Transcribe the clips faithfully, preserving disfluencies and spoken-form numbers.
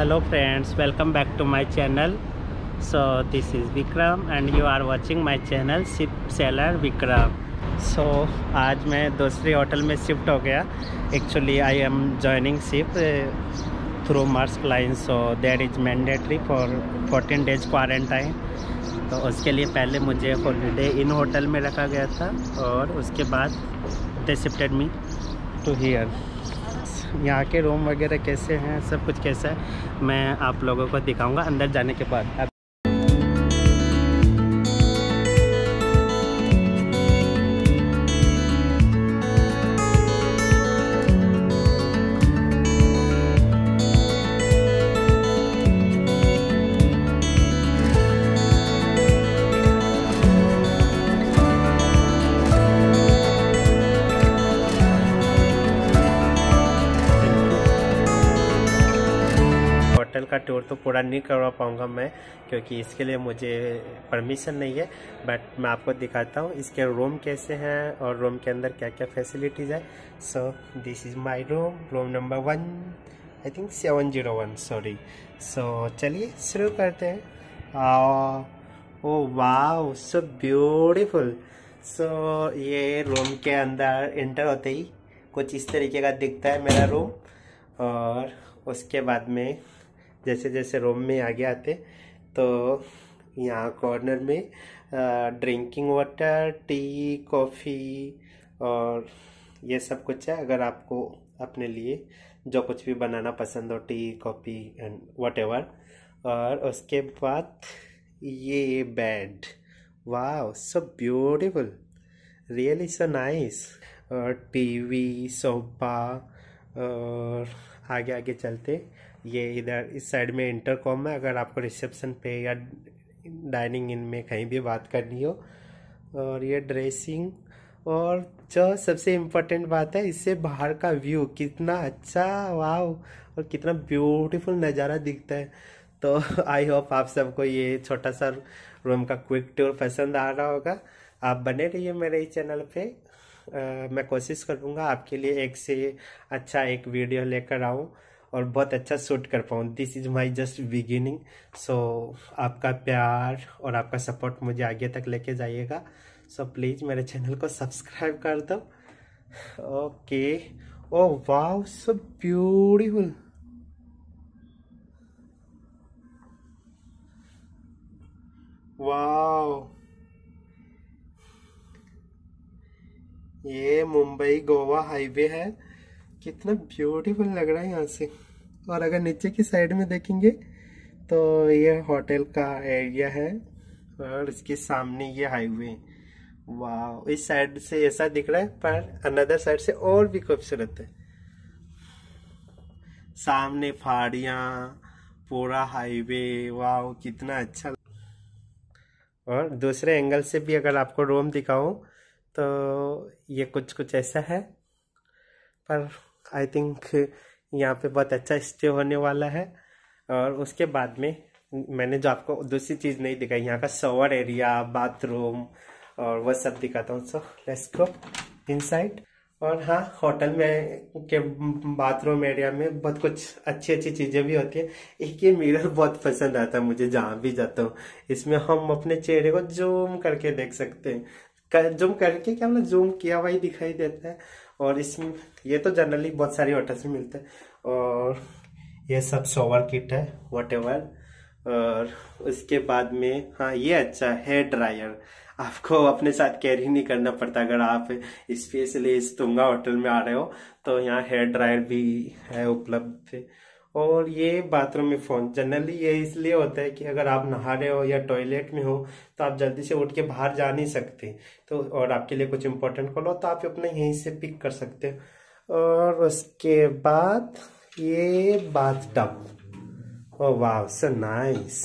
Hello friends, welcome back to my channel. So this is Vikram and you are watching my channel Ship Seller Vikram. So आज मैं दूसरी hotel में shift हो गया. Actually I am joining ship uh, through Maersk Line, so that is mandatory for fourteen days quarantine. तो उसके लिए पहले मुझे हॉलीडे इन होटल में रखा गया था और उसके बाद they shifted me to here. यहाँ के रूम वगैरह कैसे हैं, सब कुछ कैसा है मैं आप लोगों को दिखाऊंगा अंदर जाने के बाद. होटल का टूर तो पूरा नहीं करवा पाऊंगा मैं, क्योंकि इसके लिए मुझे परमिशन नहीं है. बट मैं आपको दिखाता हूँ इसके रूम कैसे हैं और रूम के अंदर क्या क्या फैसिलिटीज़ है. So this is my room, room number one, I think seven zero one sorry. So चलिए शुरू करते हैं. ओ वाह, सो ब्यूटीफुल. सो ये रूम के अंदर इंटर होते ही कुछ इस तरीके का दिखता है मेरा रूम. और उसके बाद में जैसे जैसे रूम में आगे आते तो यहाँ कॉर्नर में ड्रिंकिंग वाटर, टी, कॉफ़ी और ये सब कुछ है. अगर आपको अपने लिए जो कुछ भी बनाना पसंद हो, टी, कॉफ़ी एंड व्हाटएवर. और उसके बाद ये बेड, वाह so beautiful, really so nice. और टीवी, सोफा. और आगे आगे चलते ये इधर इस साइड में इंटरकॉम है अगर आपको रिसेप्शन पे या डाइनिंग इन में कहीं भी बात करनी हो. और ये ड्रेसिंग. और जो सबसे इम्पोर्टेंट बात है, इससे बाहर का व्यू कितना अच्छा, वाह, और कितना ब्यूटीफुल नज़ारा दिखता है. तो आई होप आप सबको ये छोटा सा रूम का क्विक टूर पसंद आ रहा होगा. आप बने रहिए मेरे इस चैनल पे. uh, मैं कोशिश करूँगा आपके लिए एक से अच्छा एक वीडियो लेकर आऊँ और बहुत अच्छा शूट कर पाऊँ. This is my just beginning. So आपका प्यार और आपका सपोर्ट मुझे आगे तक लेके जाइएगा. सो so, प्लीज़ मेरे चैनल को सब्सक्राइब कर दो. ओके. ओ वाह, सो ब्यूटीफुल. वाह, ये मुंबई गोवा हाईवे है. कितना ब्यूटीफुल लग रहा है यहाँ से. और अगर नीचे की साइड में देखेंगे तो ये होटल का एरिया है और इसके सामने ये हाईवे. वाह, इस साइड से ऐसा दिख रहा है पर अनदर साइड से और भी खूबसूरत है. सामने पहाड़ियाँ, पूरा हाईवे. वाह कितना अच्छा. और दूसरे एंगल से भी अगर आपको रूम दिखाऊं तो ये कुछ कुछ ऐसा है. पर आई थिंक यहाँ पे बहुत अच्छा स्टे होने वाला है. और उसके बाद में मैंने जो आपको दूसरी चीज़ नहीं दिखाई, यहाँ का शॉवर एरिया, बाथरूम और वह सब दिखाता हूँ. So let's go inside. और हाँ, होटल में के बाथरूम एरिया में बहुत कुछ अच्छी अच्छी चीज़ें भी होती है. एक ये मिरर बहुत पसंद आता है मुझे जहाँ भी जाता हूँ. इसमें हम अपने चेहरे को जूम करके देख सकते हैं. कर, जूम करके क्या मतलब जूम किया हुआ ही दिखाई देता है. और इसमें ये तो जनरली बहुत सारी होटल्स में मिलता है. और ये सब शॉवर किट है व्हाटएवर. और उसके बाद में हाँ, ये अच्छा हेयर ड्रायर. आपको अपने साथ कैरी नहीं करना पड़ता अगर आप स्पेशली इस तुंगा होटल में आ रहे हो. तो यहाँ हेयर ड्रायर भी है उपलब्ध. और ये बाथरूम में फोन. जनरली ये इसलिए होता है कि अगर आप नहा रहे हो या टॉयलेट में हो तो आप जल्दी से उठ के बाहर जा नहीं सकते. तो और आपके लिए कुछ इंपॉर्टेंट कॉल हो तो आप अपने यहीं से पिक कर सकते हो. और उसके बाद ये बाथटब. ओह वाह, सो नाइस.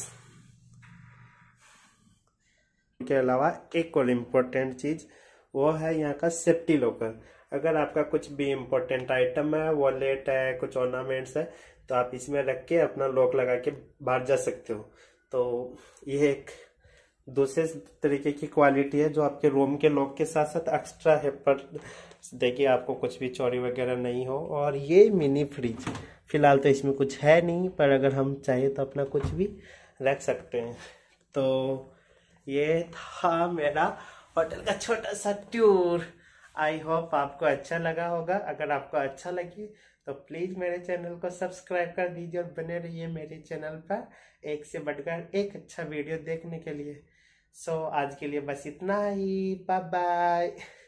के अलावा एक और इम्पोर्टेंट चीज वो है यहाँ का सेफ्टी लॉकर. अगर आपका कुछ भी इम्पोर्टेंट आइटम है, वॉलेट है, कुछ ऑर्नामेंट्स है, तो आप इसमें रख के अपना लॉक लगा के बाहर जा सकते हो. तो ये एक दूसरे तरीके की क्वालिटी है जो आपके रूम के लॉक के साथ साथ एक्स्ट्रा है. पर देखिए आपको कुछ भी चोरी वगैरह नहीं हो. और ये मिनी फ्रिज फिलहाल तो इसमें कुछ है नहीं, पर अगर हम चाहे तो अपना कुछ भी रख सकते हैं। तो ये था मेरा होटल का छोटा सा टूर। आई होप आपको अच्छा लगा होगा। अगर आपको अच्छा लगे तो प्लीज़ मेरे चैनल को सब्सक्राइब कर दीजिए और बने रहिए मेरे चैनल पर एक से बढ़कर एक अच्छा वीडियो देखने के लिए। सो आज के लिए बस इतना ही। Bye bye.